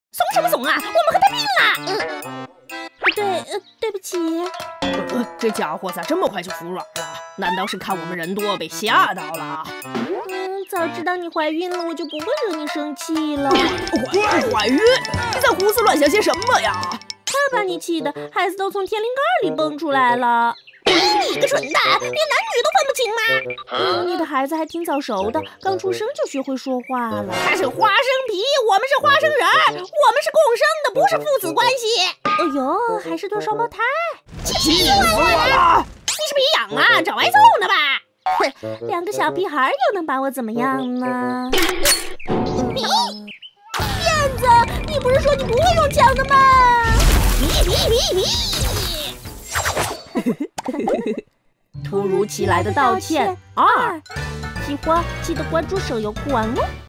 怂什么怂啊？我们和他拼了！ 对不起。 这家伙咋这么快就服软了？难道是看我们人多被吓到了？ 早知道你怀孕了，我就不会惹你生气了。 怀孕？你在胡思乱想些什么呀？ 太把你气的，孩子都从天灵盖里蹦出来了。 你个蠢蛋，连男女都分不清吗？ 你的孩子还挺早熟的，刚出生就学会说话了。 他是花生皮，我们是花生仁儿，我们是共生的，不是父子关系。 哎呦，还是对双胞胎， 气死我了！你是别养啊，找挨揍呢吧？ 哼，2个小屁孩又能把我怎么样呢？燕子，你不是说你不会用枪的吗？突如其来的道歉2，喜欢记得关注手游酷玩哦。